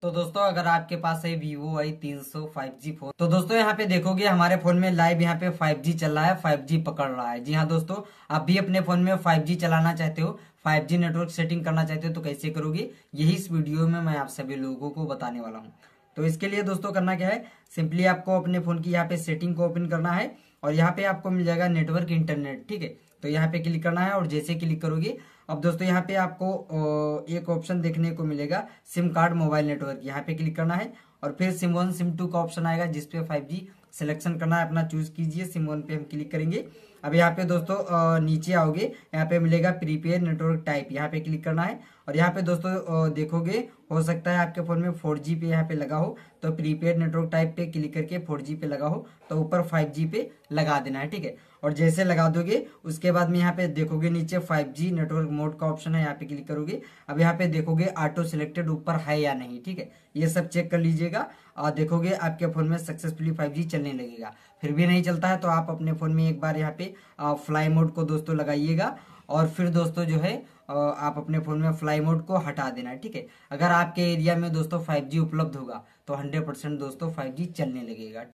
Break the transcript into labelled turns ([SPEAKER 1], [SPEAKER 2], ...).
[SPEAKER 1] तो दोस्तों अगर आपके पास है Vivo Y300 5G फोन, तो दोस्तों यहाँ पे देखोगे हमारे फोन में लाइव यहाँ पे 5G चल रहा है, 5G पकड़ रहा है। जी हाँ दोस्तों, आप भी अपने फोन में 5G चलाना चाहते हो, 5G नेटवर्क सेटिंग करना चाहते हो तो कैसे करोगे, यही इस वीडियो में मैं आप सभी लोगों को बताने वाला हूँ। तो इसके लिए दोस्तों करना क्या है, सिंपली आपको अपने फोन की यहाँ पे सेटिंग को ओपन करना है और यहाँ पे आपको मिल जाएगा नेटवर्क इंटरनेट। ठीक है, तो यहाँ पे क्लिक करना है और जैसे क्लिक करोगे अब दोस्तों यहाँ पे आपको एक ऑप्शन देखने को मिलेगा सिम कार्ड मोबाइल नेटवर्क, यहाँ पे क्लिक करना है और फिर सिम 1 सिम 2 का ऑप्शन आएगा जिसपे 5G सिलेक्शन करना है, अपना चूज कीजिए। सिम 1 पे हम क्लिक करेंगे। अब यहाँ पे दोस्तों नीचे आओगे, यहाँ पे मिलेगा प्रीपेड नेटवर्क टाइप, यहाँ पे क्लिक करना है और यहाँ पे दोस्तों देखोगे हो सकता है आपके फोन में 4G पे यहाँ पे लगा हो, तो प्रीपेड नेटवर्क टाइप पे क्लिक करके 4G पे लगा हो तो ऊपर 5G पे लगा देना है। ठीक है, और जैसे लगा दोगे उसके बाद में यहाँ पे देखोगे नीचे 5G नेटवर्क मोड का ऑप्शन है, यहाँ पे क्लिक करोगे। अब यहाँ पे देखोगे ऑटो सिलेक्टेड ऊपर है या नहीं। ठीक है, ये सब चेक कर लीजिएगा और देखोगे आपके फोन में सक्सेसफुली 5G चलने लगेगा। फिर भी नहीं चलता है तो आप अपने फोन में एक बार यहाँ पे फ्लाई मोड को दोस्तों लगाइएगा और फिर दोस्तों जो है आप अपने फोन में फ्लाई मोड को हटा देना है। ठीक है, अगर आपके एरिया में दोस्तों 5G उपलब्ध होगा तो 100% दोस्तों 5G चलने लगेगा।